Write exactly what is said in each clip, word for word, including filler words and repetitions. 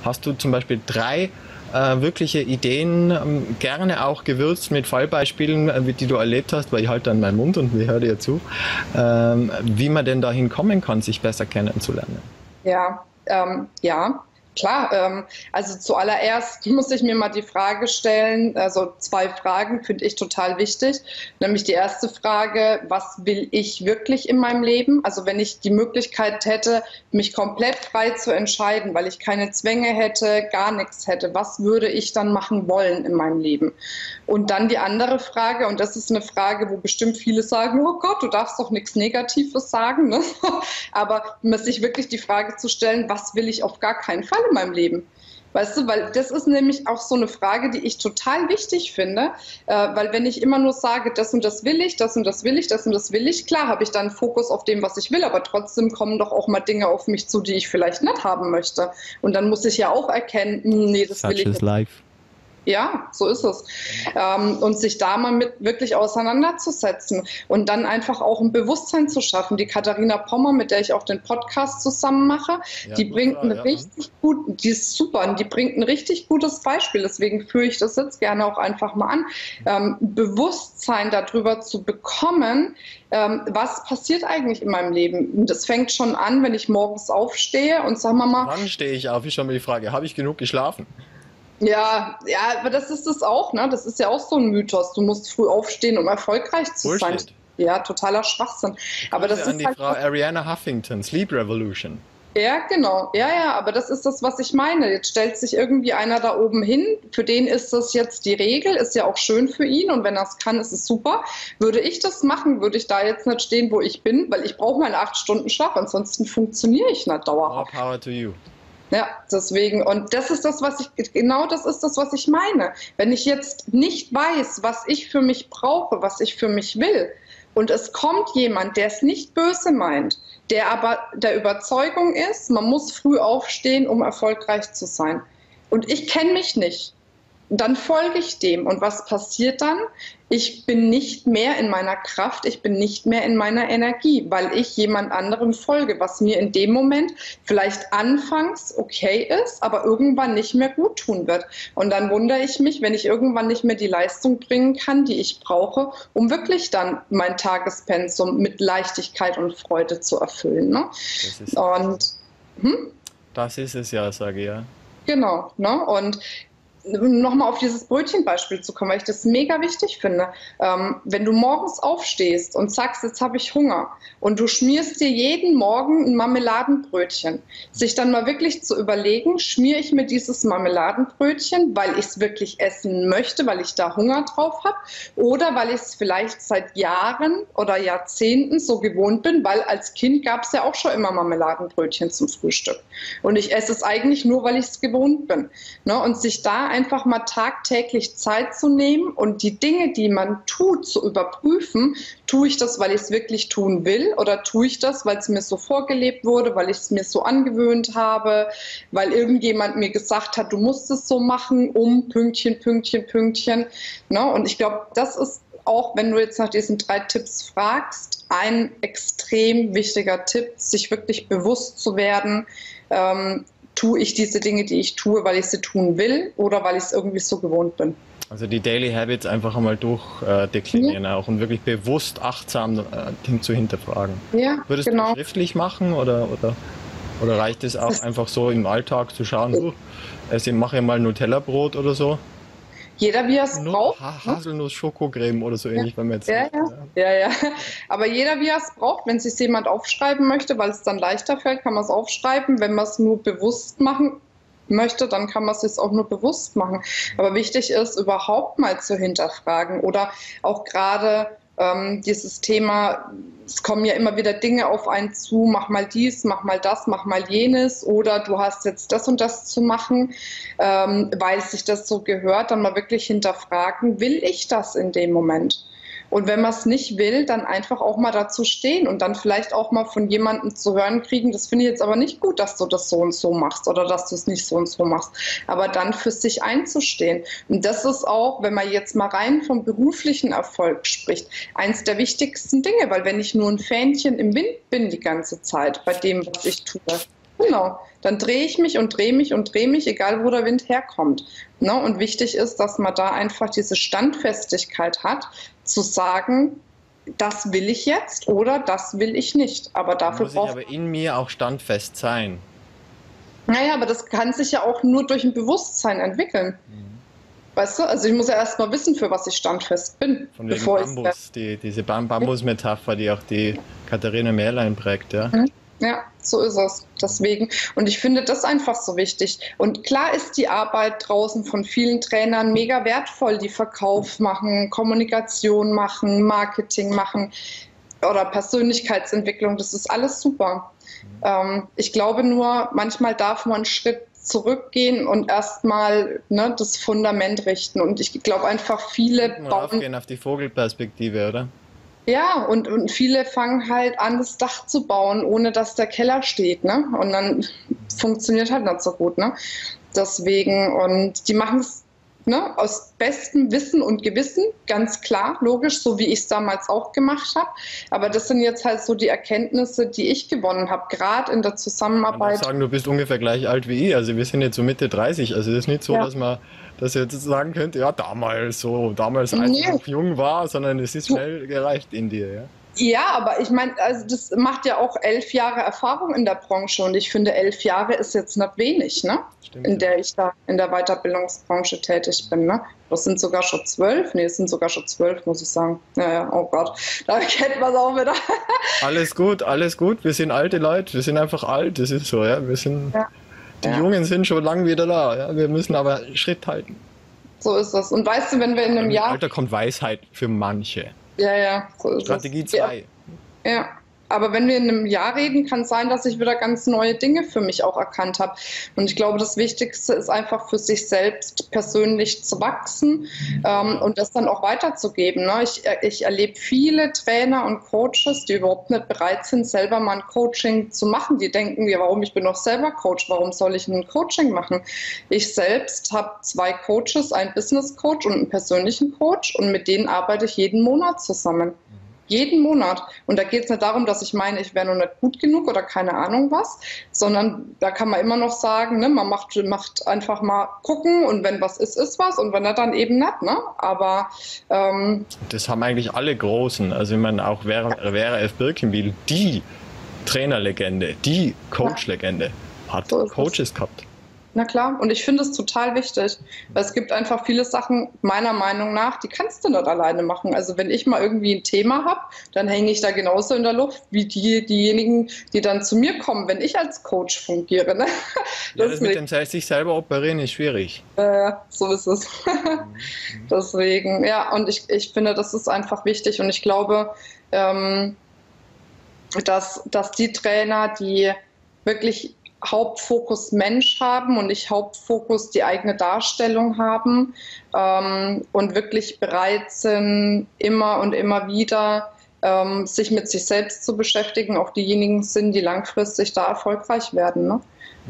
Hast du zum Beispiel drei äh, wirkliche Ideen, ähm, gerne auch gewürzt mit Fallbeispielen, äh, die du erlebt hast, weil ich halte dann meinen Mund und wir hören dir zu, ähm, wie man denn dahin kommen kann, sich besser kennenzulernen? Ja, ähm, ja. Klar, ähm, also zuallererst muss ich mir mal die Frage stellen, also zwei Fragen finde ich total wichtig. Nämlich die erste Frage, was will ich wirklich in meinem Leben? Also wenn ich die Möglichkeit hätte, mich komplett frei zu entscheiden, weil ich keine Zwänge hätte, gar nichts hätte, was würde ich dann machen wollen in meinem Leben? Und dann die andere Frage, und das ist eine Frage, wo bestimmt viele sagen, oh Gott, du darfst doch nichts Negatives sagen, ne? Aber sich wirklich die Frage zu stellen, was will ich auf gar keinen Fall in meinem Leben? Weißt du, weil das ist nämlich auch so eine Frage, die ich total wichtig finde, äh, weil wenn ich immer nur sage, das und das will ich, das und das will ich, das und das will ich, klar habe ich dann Fokus auf dem, was ich will, aber trotzdem kommen doch auch mal Dinge auf mich zu, die ich vielleicht nicht haben möchte. Und dann muss ich ja auch erkennen, nee, das will ich nicht. Life. Ja, so ist es. Ähm, und sich da mal mit wirklich auseinanderzusetzen und dann einfach auch ein Bewusstsein zu schaffen. Die Katharina Pommer, mit der ich auch den Podcast zusammen mache, ja, die bringt klar, ein ja. richtig gut, die ist super und die bringt ein richtig gutes Beispiel. Deswegen führe ich das jetzt gerne auch einfach mal an. Ähm, Bewusstsein darüber zu bekommen, ähm, was passiert eigentlich in meinem Leben. Und das fängt schon an, wenn ich morgens aufstehe und sagen wir mal. Wann stehe ich auf? Ist schon mal die Frage. Habe ich genug geschlafen? Ja, ja, aber das ist es auch, ne? Das ist ja auch so ein Mythos. Du musst früh aufstehen, um erfolgreich zu Bullshit. sein. Ja, totaler Schwachsinn. Aber das an ist die halt Frau Arianna Huffington, Sleep Revolution. Ja, genau. Ja, ja, aber das ist das, was ich meine. Jetzt stellt sich irgendwie einer da oben hin. Für den ist das jetzt die Regel, ist ja auch schön für ihn. Und wenn er es kann, ist es super. Würde ich das machen, würde ich da jetzt nicht stehen, wo ich bin, weil ich brauche meine acht Stunden Schlaf. Ansonsten funktioniere ich nicht dauerhaft. More power to you. Ja, deswegen, und das ist das, was ich, genau das ist das, was ich meine. Wenn ich jetzt nicht weiß, was ich für mich brauche, was ich für mich will, und es kommt jemand, der es nicht böse meint, der aber der Überzeugung ist, man muss früh aufstehen, um erfolgreich zu sein. Und ich kenne mich nicht. Dann folge ich dem. Und was passiert dann? Ich bin nicht mehr in meiner Kraft, ich bin nicht mehr in meiner Energie, weil ich jemand anderem folge, was mir in dem Moment vielleicht anfangs okay ist, aber irgendwann nicht mehr gut tun wird. Und dann wundere ich mich, wenn ich irgendwann nicht mehr die Leistung bringen kann, die ich brauche, um wirklich dann mein Tagespensum mit Leichtigkeit und Freude zu erfüllen. Ne? Das ist und hm? Das ist es ja, sage ich ja. Genau, ne? Und nochmal auf dieses Brötchenbeispiel zu kommen, weil ich das mega wichtig finde. Ähm, wenn du morgens aufstehst und sagst, jetzt habe ich Hunger und du schmierst dir jeden Morgen ein Marmeladenbrötchen, sich dann mal wirklich zu überlegen, schmiere ich mir dieses Marmeladenbrötchen, weil ich es wirklich essen möchte, weil ich da Hunger drauf habe, oder weil ich es vielleicht seit Jahren oder Jahrzehnten so gewohnt bin, weil als Kind gab es ja auch schon immer Marmeladenbrötchen zum Frühstück. Und ich esse es eigentlich nur, weil ich es gewohnt bin. Ne? Und sich da einfach mal tagtäglich Zeit zu nehmen und die Dinge, die man tut, zu überprüfen, tue ich das, weil ich es wirklich tun will, oder tue ich das, weil es mir so vorgelebt wurde, weil ich es mir so angewöhnt habe, weil irgendjemand mir gesagt hat, du musst es so machen, um Pünktchen, Pünktchen, Pünktchen. Ne? Und ich glaube, das ist auch, wenn du jetzt nach diesen drei Tipps fragst, ein extrem wichtiger Tipp, sich wirklich bewusst zu werden, ähm, tue ich diese Dinge, die ich tue, weil ich sie tun will oder weil ich es irgendwie so gewohnt bin. Also die Daily Habits einfach einmal durchdeklinieren, ja. auch und wirklich bewusst achtsam äh, zu hinterfragen. Ja, Würdest genau. du schriftlich machen oder, oder, oder reicht es auch das einfach so im Alltag zu schauen, so, also ich mache ja mal Nutella-Brot oder so? Jeder, wie er es braucht. Ha Haselnuss, Schokocreme oder so ähnlich, ja. wenn man jetzt ja, nicht, ja. ja, ja. Aber jeder, wie er es braucht, wenn es sich jemand aufschreiben möchte, weil es dann leichter fällt, kann man es aufschreiben. Wenn man es nur bewusst machen möchte, dann kann man es sich auch nur bewusst machen. Aber wichtig ist, überhaupt mal zu hinterfragen oder auch gerade ähm, dieses Thema, es kommen ja immer wieder Dinge auf einen zu, mach mal dies, mach mal das, mach mal jenes, oder du hast jetzt das und das zu machen, ähm, weil sich das so gehört, dann mal wirklich hinterfragen, will ich das in dem Moment? Und wenn man es nicht will, dann einfach auch mal dazu stehen und dann vielleicht auch mal von jemandem zu hören kriegen, das finde ich jetzt aber nicht gut, dass du das so und so machst oder dass du es nicht so und so machst. Aber dann für sich einzustehen. Und das ist auch, wenn man jetzt mal rein vom beruflichen Erfolg spricht, eins der wichtigsten Dinge, weil wenn ich nur ein Fähnchen im Wind bin die ganze Zeit bei dem, was ich tue, Genau, dann drehe ich mich und drehe mich und drehe mich, egal wo der Wind herkommt. Ne? Und wichtig ist, dass man da einfach diese Standfestigkeit hat, zu sagen, das will ich jetzt oder das will ich nicht. Aber dafür muss ich braucht aber in mir auch standfest sein. Naja, aber das kann sich ja auch nur durch ein Bewusstsein entwickeln. Mhm. Weißt du, also ich muss ja erst mal wissen, für was ich standfest bin. Von wegen bevor Bambus, die, diese Bam Bambus-Metapher, die auch die Katharina Mehrlein prägt, ja. Mhm. Ja, so ist es. Deswegen. Und ich finde das einfach so wichtig. Und klar ist die Arbeit draußen von vielen Trainern mega wertvoll, die Verkauf machen, Kommunikation machen, Marketing machen oder Persönlichkeitsentwicklung. Das ist alles super. Mhm. Ähm, ich glaube nur, manchmal darf man einen Schritt zurückgehen und erstmal ne, das Fundament richten. Und ich glaube einfach, viele bauen... Raufgehen auf die Vogelperspektive, oder? Ja, und, und viele fangen halt an, das Dach zu bauen, ohne dass der Keller steht, ne? Und dann funktioniert halt nicht so gut, ne? Deswegen, und die machen es ne, aus bestem Wissen und Gewissen, ganz klar, logisch, so wie ich es damals auch gemacht habe. Aber das sind jetzt halt so die Erkenntnisse, die ich gewonnen habe, gerade in der Zusammenarbeit. Ich kann sagen, du bist ungefähr gleich alt wie ich, also wir sind jetzt so Mitte dreißig, also es ist nicht so, ja. dass man dass ihr jetzt sagen könnt, ja damals so, damals als ich noch jung war, sondern es ist schnell gereift in dir, ja? Ja, aber ich meine, also das macht ja auch elf Jahre Erfahrung in der Branche und ich finde, elf Jahre ist jetzt nicht wenig, ne? Stimmt, in der ja. ich da in der Weiterbildungsbranche tätig bin, ne? Das sind sogar schon zwölf, nee, es sind sogar schon zwölf, muss ich sagen. Ja, ja, oh Gott, da kennt man es auch wieder. Alles gut, alles gut, wir sind alte Leute, wir sind einfach alt, das ist so, ja, wir sind... Ja. Die ja. Jungen sind schon lange wieder da, ja? Wir müssen aber Schritt halten. So ist das. Und weißt du, wenn wir in einem Im Jahr... Im Alter kommt Weisheit für manche. Ja, ja, so ist Strategie zwei. Ja. ja. Aber wenn wir in einem Jahr reden, kann es sein, dass ich wieder ganz neue Dinge für mich auch erkannt habe. Und ich glaube, das Wichtigste ist einfach für sich selbst persönlich zu wachsen ähm, und das dann auch weiterzugeben. Ne? Ich, ich erlebe viele Trainer und Coaches, die überhaupt nicht bereit sind, selber mal ein Coaching zu machen. Die denken, ja, warum, ich bin doch selber Coach, warum soll ich ein Coaching machen? Ich selbst habe zwei Coaches, einen Business Coach und einen persönlichen Coach und mit denen arbeite ich jeden Monat zusammen. Jeden Monat. Und da geht es nicht darum, dass ich meine, ich wäre noch nicht gut genug oder keine Ahnung was, sondern da kann man immer noch sagen, ne, man macht, macht einfach mal gucken und wenn was ist, ist was und wenn nicht, dann eben nicht. Ne? Aber ähm, das haben eigentlich alle Großen. Also ich meine, auch Vera, Vera F. Birkenbiel, die Trainerlegende, die Coach-Legende, hat so Coaches gehabt. Na klar, und ich finde es total wichtig, weil es gibt einfach viele Sachen, meiner Meinung nach, die kannst du nicht alleine machen. Also wenn ich mal irgendwie ein Thema habe, dann hänge ich da genauso in der Luft wie die, diejenigen, die dann zu mir kommen, wenn ich als Coach fungiere. Ne? Ja, das, das mit dem sich selber operieren ist schwierig. Äh, so ist es. Deswegen, ja, und ich, ich finde, das ist einfach wichtig und ich glaube, ähm, dass, dass die Trainer, die wirklich Hauptfokus Mensch haben und nicht Hauptfokus die eigene Darstellung haben ähm, und wirklich bereit sind, immer und immer wieder ähm, sich mit sich selbst zu beschäftigen, auch diejenigen sind, die langfristig da erfolgreich werden. Ne?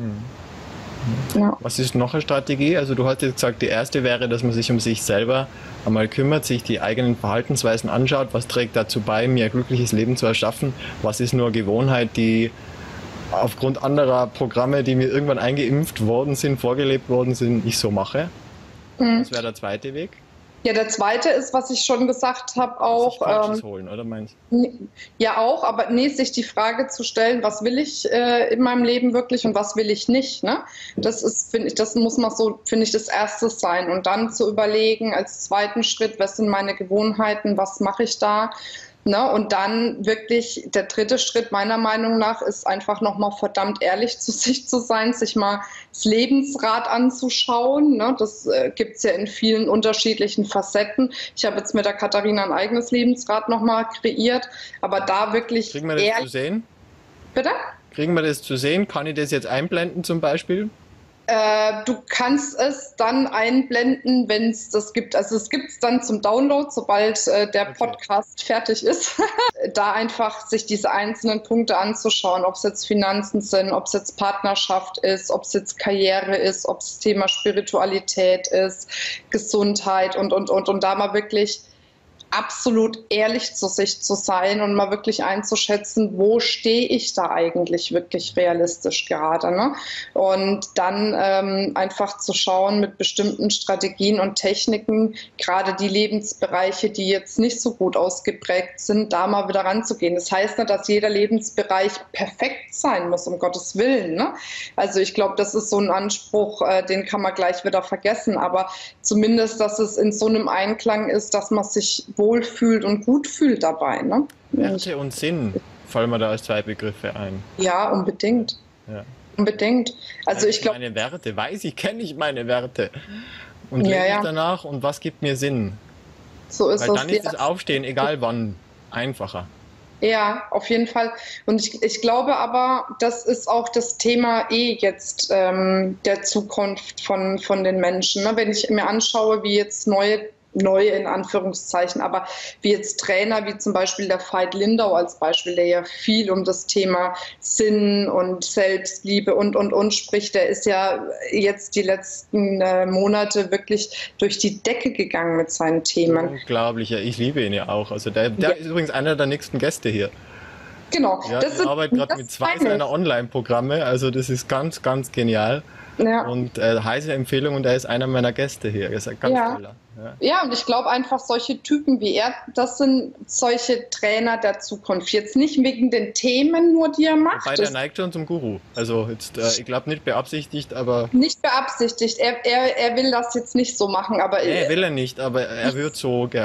Mhm. Ja. Was ist noch eine Strategie? Also du hast jetzt gesagt, die erste wäre, dass man sich um sich selber einmal kümmert, sich die eigenen Verhaltensweisen anschaut, was trägt dazu bei, mir ein glückliches Leben zu erschaffen, was ist nur Gewohnheit, die aufgrund anderer Programme, die mir irgendwann eingeimpft worden sind, vorgelebt worden sind, ich so mache. Mhm. Das wäre der zweite Weg. Ja, der zweite ist, was ich schon gesagt habe, auch... Sich Coaches ähm, holen, oder meinst du? Ja, auch, aber nee, sich die Frage zu stellen, was will ich äh, in meinem Leben wirklich und was will ich nicht, ne? Das ist, finde ich, das muss mal so, finde ich, das Erste sein. Und dann zu überlegen, als zweiten Schritt, was sind meine Gewohnheiten, was mache ich da? Ne, und dann wirklich der dritte Schritt meiner Meinung nach ist einfach nochmal verdammt ehrlich zu sich zu sein, sich mal das Lebensrad anzuschauen. Ne, das äh, gibt es ja in vielen unterschiedlichen Facetten. Ich habe jetzt mit der Katharina ein eigenes Lebensrad nochmal kreiert, aber da wirklich Kriegen wir das ehrlich... zu sehen? Bitte? Kriegen wir das zu sehen? Kann ich das jetzt einblenden zum Beispiel? Äh, du kannst es dann einblenden, wenn es das gibt. Also es gibt es dann zum Download, sobald äh, der okay. Podcast fertig ist. Da einfach sich diese einzelnen Punkte anzuschauen, ob es jetzt Finanzen sind, ob es jetzt Partnerschaft ist, ob es jetzt Karriere ist, ob es Thema Spiritualität ist, Gesundheit und, und, und, und da mal wirklich absolut ehrlich zu sich zu sein und mal wirklich einzuschätzen, wo stehe ich da eigentlich wirklich realistisch gerade. Ne? Und dann ähm, einfach zu schauen mit bestimmten Strategien und Techniken, gerade die Lebensbereiche, die jetzt nicht so gut ausgeprägt sind, da mal wieder ranzugehen. Das heißt nicht, dass jeder Lebensbereich perfekt sein muss, um Gottes Willen. Ne? Also ich glaube, das ist so ein Anspruch, äh, den kann man gleich wieder vergessen, aber zumindest, dass es in so einem Einklang ist, dass man sich wohlfühlt und gut fühlt dabei. Ne? Werte und Sinn fallen mir da als zwei Begriffe ein. Ja, unbedingt. Ja. Unbedingt. Also ich glaube, meine Werte, weiß ich, kenne ich meine Werte und ja, lebe ich ja. danach und was gibt mir Sinn? So ist Weil es. dann ist Ja. das Aufstehen, egal wann, einfacher. Ja, auf jeden Fall. Und ich, ich glaube aber, das ist auch das Thema eh jetzt ähm, der Zukunft von, von den Menschen. Ne? Wenn ich mir anschaue, wie jetzt neue neue in Anführungszeichen, aber wie jetzt Trainer, wie zum Beispiel der Veit Lindau als Beispiel, der ja viel um das Thema Sinn und Selbstliebe und, und, und spricht, der ist ja jetzt die letzten äh, Monate wirklich durch die Decke gegangen mit seinen Themen. Unglaublich, ja, ich liebe ihn ja auch. Also der, der ja. ist übrigens einer der nächsten Gäste hier. Genau. Ja, das ich arbeite gerade mit zwei seiner Online-Programme, also das ist ganz, ganz genial. Ja. Und äh, heiße Empfehlung und er ist einer meiner Gäste hier. Er ist ein ganz ja. toller. Ja. ja, und ich glaube einfach, solche Typen wie er, das sind solche Trainer der Zukunft. Jetzt nicht wegen den Themen nur, die er macht. Wobei der neigt schon zum Guru. Also jetzt, äh, ich glaube nicht beabsichtigt, aber... Nicht beabsichtigt. Er, er, er will das jetzt nicht so machen, aber... Nee, will er nicht, aber er wird so ge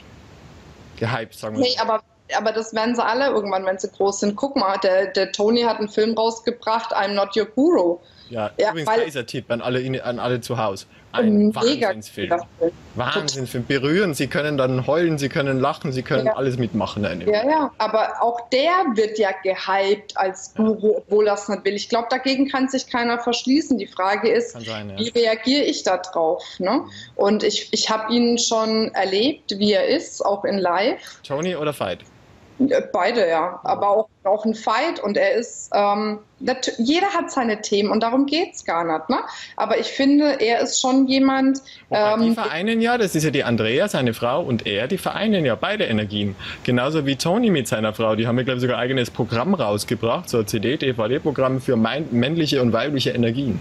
gehypt, sagen wir nee, aber Aber das werden sie alle irgendwann, wenn sie groß sind. Guck mal, der, der Tony hat einen Film rausgebracht, I'm Not Your Guru. Ja, ja übrigens weil, dieser Tipp an alle, an alle zu Hause. Ein Wahnsinnsfilm. Wahnsinnsfilm. Berühren, sie können dann heulen, sie können lachen, sie können ja. alles mitmachen. Ja, ja, aber auch der wird ja gehypt als Guru, obwohl er es nicht will. Ich glaube, dagegen kann sich keiner verschließen. Die Frage ist, sein, ja. wie reagiere ich da drauf? Ne? Und ich, ich habe ihn schon erlebt, wie er ist, auch in live. Tony oder Veit? Beide, ja. Aber auch, auch ein Fight und er ist, ähm, jeder hat seine Themen und darum geht es gar nicht. Ne? Aber ich finde, er ist schon jemand... Ähm, die vereinen ja, das ist ja die Andrea, seine Frau, und er, die vereinen ja beide Energien. Genauso wie Tony mit seiner Frau. Die haben ja, glaube ich, sogar ein eigenes Programm rausgebracht, so ein C D, D V D-Programm für männliche und weibliche Energien.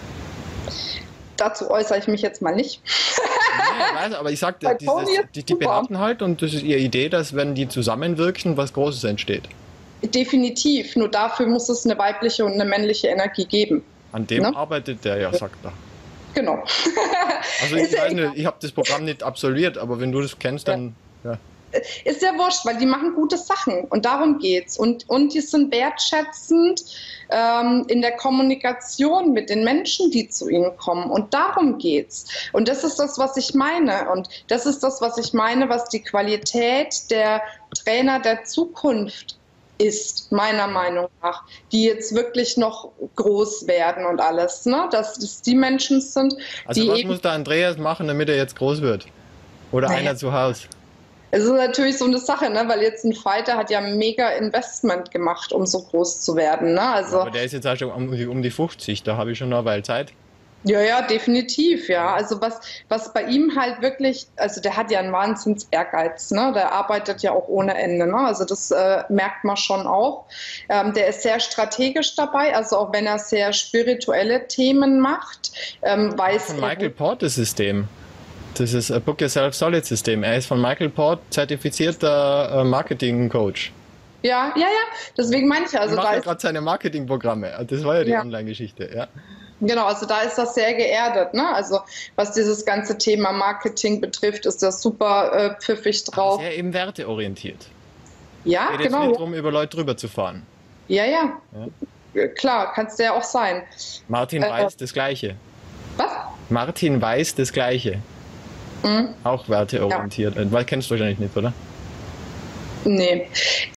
Dazu äußere ich mich jetzt mal nicht. Nee, weiß, aber ich sag, die, die behaupten halt, und das ist ihre Idee, dass wenn die zusammenwirken, was Großes entsteht. Definitiv, nur dafür muss es eine weibliche und eine männliche Energie geben. An dem ne? arbeitet der ja, sagt er. Genau. Also ich, weiß nicht, ich habe das Programm nicht absolviert, aber wenn du das kennst, dann... Ja. Ja. Ist ja wurscht, weil die machen gute Sachen und darum geht's. Und, und die sind wertschätzend ähm, in der Kommunikation mit den Menschen, die zu ihnen kommen. Und darum geht's. Und das ist das, was ich meine. Und das ist das, was ich meine, was die Qualität der Trainer der Zukunft ist, meiner Meinung nach, die jetzt wirklich noch groß werden und alles. Ne? Dass das die Menschen sind, also die was eben muss der Andreas machen, damit er jetzt groß wird? Oder naja. einer zu Hause? Es ist natürlich so eine Sache, ne? Weil jetzt ein Fighter hat ja mega Investment gemacht, um so groß zu werden. Ne? Also, aber der ist jetzt auch schon um die, um die fünfzig, da habe ich schon noch eine Weile Zeit. Ja, ja, definitiv, ja. Also was, was bei ihm halt wirklich, also der hat ja einen Wahnsinns Ehrgeiz, ne? Der arbeitet ja auch ohne Ende, ne? Also das äh, merkt man schon auch. Ähm, der ist sehr strategisch dabei, also auch wenn er sehr spirituelle Themen macht, ähm, weiß von Michael Portes System. Das ist ein Book Yourself Solid System. Er ist von Michael Port zertifizierter Marketing-Coach. Ja, ja, ja. Deswegen meine ich ja. Also er macht ja gerade seine Marketingprogramme. Das war ja die ja. Online-Geschichte. Ja. Genau, also da ist das sehr geerdet. Ne? Also was dieses ganze Thema Marketing betrifft, ist das super äh, pfiffig drauf. Sehr eben werteorientiert. Ja, es geht genau. Jetzt nicht darum, über Leute drüber zu fahren. Ja, ja. ja. Klar, kannst du ja auch sein. Martin äh, weiß das Gleiche. Was? Martin weiß das Gleiche. Mhm. Auch werteorientiert. Ja. Weil kennst du wahrscheinlich nicht, oder? Nee.